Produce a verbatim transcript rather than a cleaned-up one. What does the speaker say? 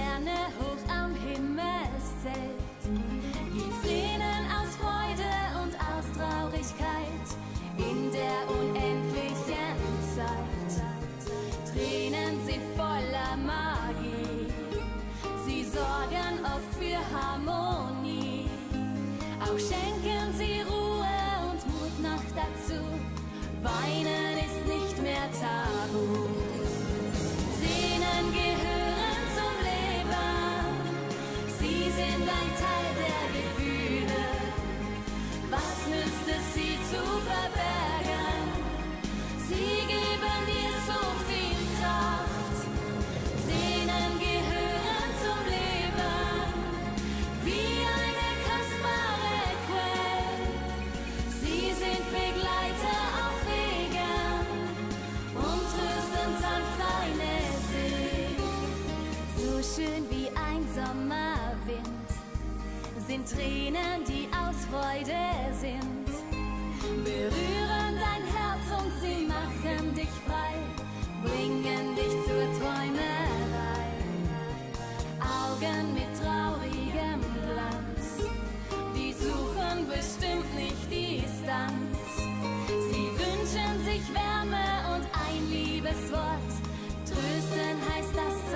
Sterne hoch am Himmelszelt, gibt's Tränen aus Freude und aus Traurigkeit in der unendlichen Zeit. Tränen sind voller Magie, sie sorgen oft für Harmonie. Auch schenken sie Ruhe und Mut noch dazu, weinen ist nicht mehr tabu. Tränen gehören zum Leben, sie sind ein Teil der Gefühle. Was nützt es, sie zu verbergen? Sie geben dir so viel Kraft. Tränen gehören zum Leben, wie eine kostbare Quelle. Sie sind Begleiter auf Wegen und trösten sanft deine Seele. So schön wie ein Sommerwind sind Tränen, die aus Freude sind, berühren dein Herz und sie machen dich frei, bringen dich zur Träumerei. Augen mit traurigem Glanz, die suchen bestimmt nicht Distanz. Sie wünschen sich Wärme und ein Liebeswort, trösten heißt das